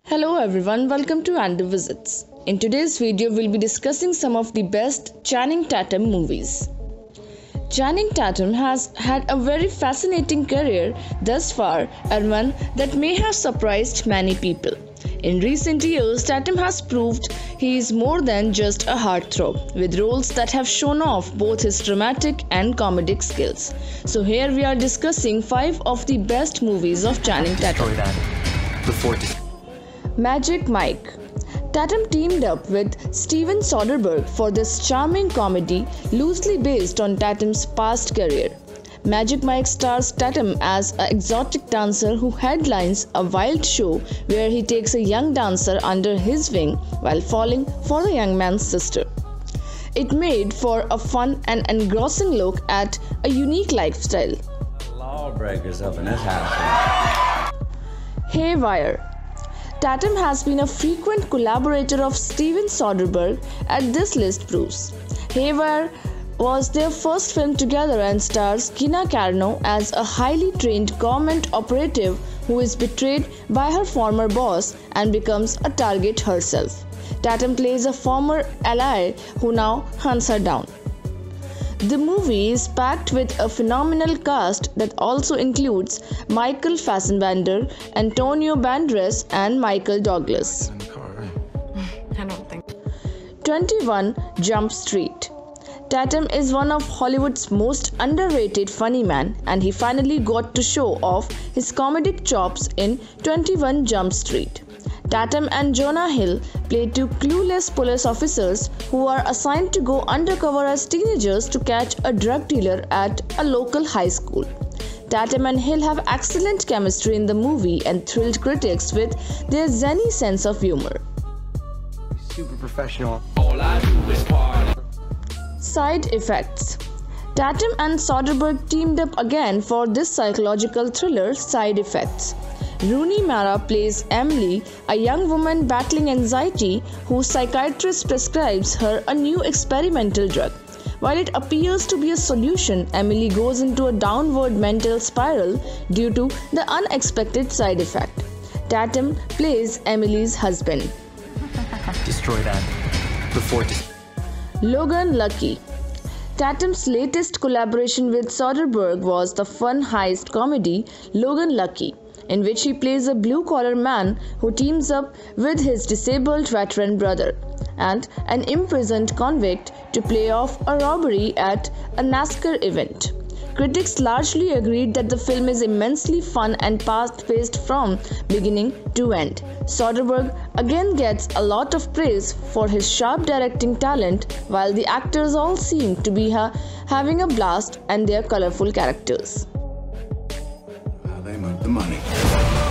Hello everyone, welcome to Andy Visits. In today's video, we'll be discussing some of the best Channing Tatum movies. Channing Tatum has had a very fascinating career thus far and one that may have surprised many people. In recent years, Tatum has proved he is more than just a heartthrob, with roles that have shown off both his dramatic and comedic skills. So here we are discussing 5 of the best movies of Channing Tatum. Magic Mike. Tatum teamed up with Steven Soderbergh for this charming comedy loosely based on Tatum's past career. Magic Mike stars Tatum as an exotic dancer who headlines a wild show where he takes a young dancer under his wing while falling for the young man's sister. It made for a fun and engrossing look at a unique lifestyle. Lawbreakers up in this house. Haywire. Tatum has been a frequent collaborator of Steven Soderbergh, as this list proves. Haywire was their first film together and stars Gina Carano as a highly trained government operative who is betrayed by her former boss and becomes a target herself. Tatum plays a former ally who now hunts her down. The movie is packed with a phenomenal cast that also includes Michael Fassbender, Antonio Banderas, and Michael Douglas. 21 Jump Street. Tatum is one of Hollywood's most underrated funny man, and he finally got to show off his comedic chops in 21 Jump Street. Tatum and Jonah Hill play two clueless police officers who are assigned to go undercover as teenagers to catch a drug dealer at a local high school. Tatum and Hill have excellent chemistry in the movie and thrilled critics with their zany sense of humor. Super professional. Side effects. Tatum and Soderbergh teamed up again for this psychological thriller Side Effects. Rooney Mara plays Emily, a young woman battling anxiety whose psychiatrist prescribes her a new experimental drug. While it appears to be a solution, Emily goes into a downward mental spiral due to the unexpected side effect. Tatum plays Emily's husband. Destroy that before Logan Lucky. Tatum's latest collaboration with Soderbergh was the fun heist comedy Logan Lucky, in which he plays a blue-collar man who teams up with his disabled veteran brother and an imprisoned convict to play off a robbery at a NASCAR event. Critics largely agreed that the film is immensely fun and fast-paced from beginning to end. Soderbergh again gets a lot of praise for his sharp directing talent, while the actors all seem to be having a blast and their colorful characters. They moved the money.